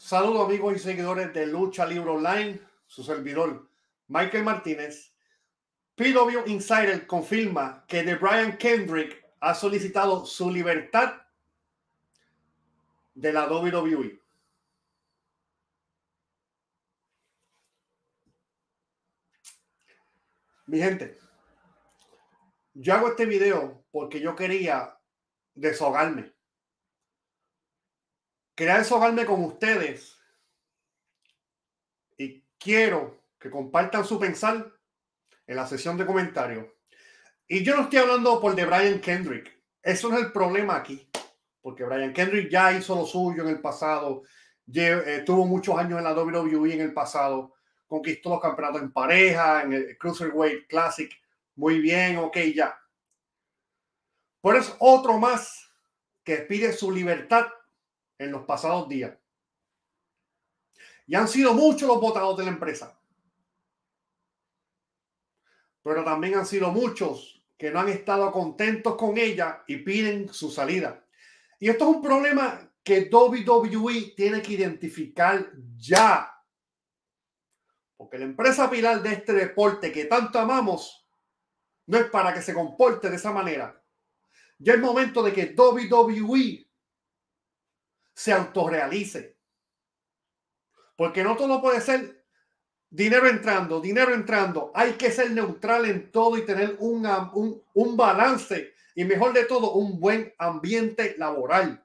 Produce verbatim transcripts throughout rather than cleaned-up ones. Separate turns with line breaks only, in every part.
Saludos amigos y seguidores de Lucha Libre Online, su servidor Michael Martínez. P W Insider confirma que The Brian Kendrick ha solicitado su libertad de la W W E. Mi gente, yo hago este video porque yo quería deshogarme. Quería deshogarme con ustedes y quiero que compartan su pensar en la sesión de comentarios. Y yo no estoy hablando por The Brian Kendrick. Eso no es el problema aquí. Porque Brian Kendrick ya hizo lo suyo en el pasado. Eh, tuvo muchos años en la W W E en el pasado. Conquistó los campeonatos en pareja, en el Cruiserweight Classic. Muy bien, ok, ya. Pero es otro más que pide su libertad en los pasados días. Y han sido muchos los votados de la empresa. Pero también han sido muchos que no han estado contentos con ella y piden su salida. Y esto es un problema que W W E tiene que identificar ya. Porque la empresa pilar de este deporte que tanto amamos no es para que se comporte de esa manera. Ya es momento de que W W E se autorrealice. Porque no todo puede ser dinero entrando, dinero entrando. Hay que ser neutral en todo y tener un, un, un balance. Y mejor de todo, un buen ambiente laboral.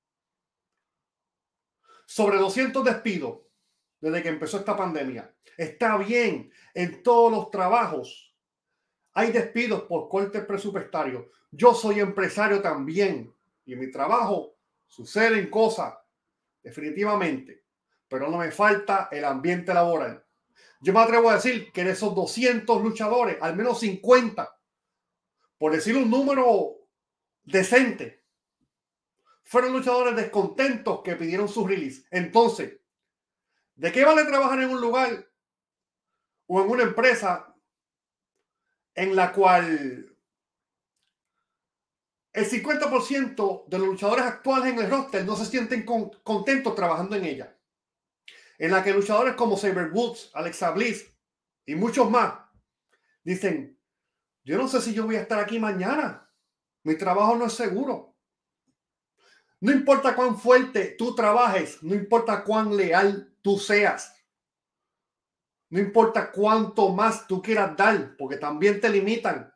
Sobre doscientos despidos desde que empezó esta pandemia. Está bien, en todos los trabajos hay despidos por corte presupuestario. Yo soy empresario también y en mi trabajo suceden cosas, definitivamente, pero no me falta el ambiente laboral. Yo me atrevo a decir que de esos doscientos luchadores, al menos cincuenta, por decir un número decente, fueron luchadores descontentos que pidieron su release. Entonces, ¿de qué vale trabajar en un lugar o en una empresa en la cual el cincuenta por ciento de los luchadores actuales en el roster no se sienten con, contentos trabajando en ella? En la que luchadores como Xavier Woods, Alexa Bliss y muchos más dicen, yo no sé si yo voy a estar aquí mañana. Mi trabajo no es seguro. No importa cuán fuerte tú trabajes, no importa cuán leal tú seas. No importa cuánto más tú quieras dar, porque también te limitan.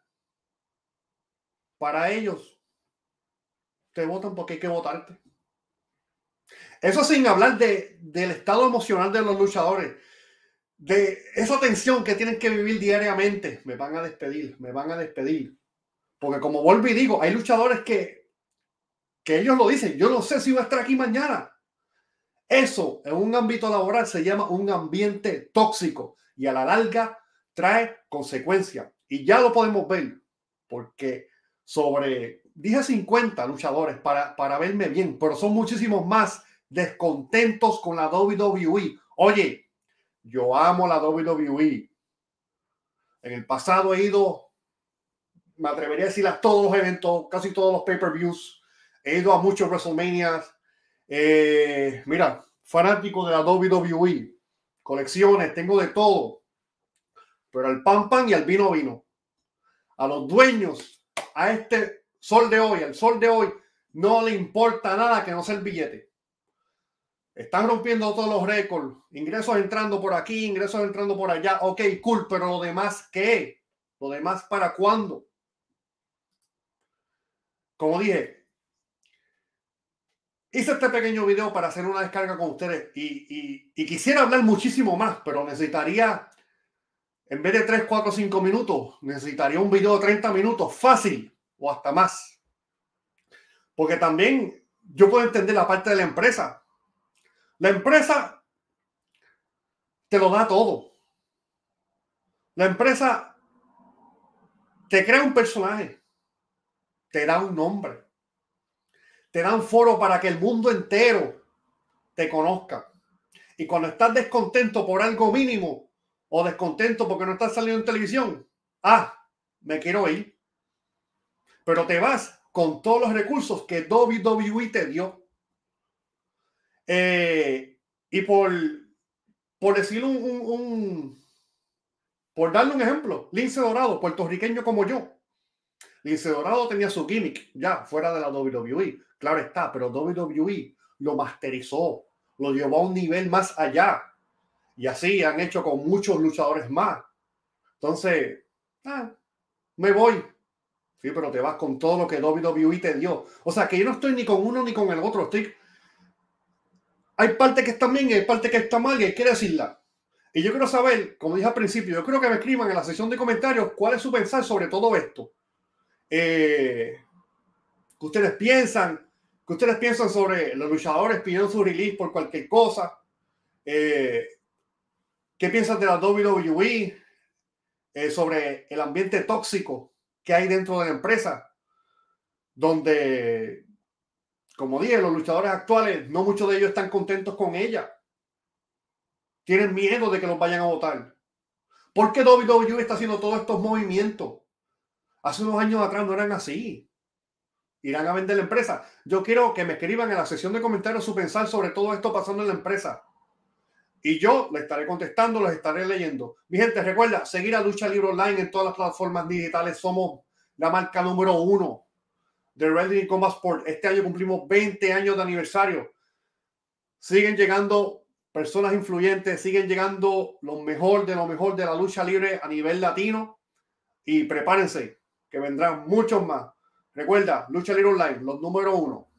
Para ellos, te votan porque hay que votarte. Eso sin hablar de, del estado emocional de los luchadores, de esa tensión que tienen que vivir diariamente. Me van a despedir, me van a despedir. Porque como vuelvo y digo, hay luchadores que, que ellos lo dicen, yo no sé si voy a estar aquí mañana. Eso en un ámbito laboral se llama un ambiente tóxico y a la larga trae consecuencias. Y ya lo podemos ver, porque sobre, dije cincuenta luchadores para, para verme bien, pero son muchísimos más descontentos con la W W E. Oye, yo amo la W W E. En el pasado he ido, me atrevería a decir, a todos los eventos, casi todos los pay-per-views. He ido a muchos WrestleMania. Eh, mira, fanático de la W W E, colecciones, tengo de todo, pero al pan pan y al vino vino. A los dueños, a este sol de hoy, al sol de hoy, no le importa nada que no sea el billete. Están rompiendo todos los récords, ingresos entrando por aquí, ingresos entrando por allá. Ok, cool, pero lo demás, ¿qué? Lo demás, ¿para cuándo? Como dije, hice este pequeño video para hacer una descarga con ustedes y, y, y quisiera hablar muchísimo más, pero necesitaría, en vez de tres, cuatro, cinco minutos, necesitaría un video de treinta minutos fácil o hasta más. Porque también yo puedo entender la parte de la empresa. La empresa te lo da todo. La empresa te crea un personaje, te da un nombre, te da un foro para que el mundo entero te conozca. Y cuando estás descontento por algo mínimo o descontento porque no estás saliendo en televisión, ah, me quiero ir. Pero te vas con todos los recursos que W W E te dio. Eh, Y por, por decir un, un, un, por darle un ejemplo, Lince Dorado, puertorriqueño como yo. Lince Dorado tenía su gimmick ya fuera de la W W E, claro está, pero W W E lo masterizó, lo llevó a un nivel más allá. Y así han hecho con muchos luchadores más. Entonces, ah, me voy. Sí, pero te vas con todo lo que W W E te dio. O sea, que yo no estoy ni con uno ni con el otro. Estoy... Hay parte que está bien y hay parte que está mal y hay que decirla. Y yo quiero saber, como dije al principio, yo creo que me escriban en la sección de comentarios cuál es su pensar sobre todo esto. Eh, ¿Qué ustedes piensan? ¿Qué ustedes piensan sobre los luchadores pidiendo su release por cualquier cosa? Eh, ¿Qué piensan de la W W E? Eh, sobre el ambiente tóxico que hay dentro de la empresa, donde, como dije, los luchadores actuales, no muchos de ellos están contentos con ella. Tienen miedo de que los vayan a votar. ¿Por qué W W E está haciendo todos estos movimientos? Hace unos años atrás no eran así. Irán a vender la empresa. Yo quiero que me escriban en la sección de comentarios su pensar sobre todo esto pasando en la empresa. Y yo les estaré contestando, les estaré leyendo. Mi gente, recuerda, seguir a Lucha Libre Online en todas las plataformas digitales. Somos la marca número uno de Wrestling Combat Sport. Este año cumplimos veinte años de aniversario. Siguen llegando personas influyentes, siguen llegando lo mejor de lo mejor de la lucha libre a nivel latino. Y prepárense, que vendrán muchos más. Recuerda, Lucha Libre Online, los número uno.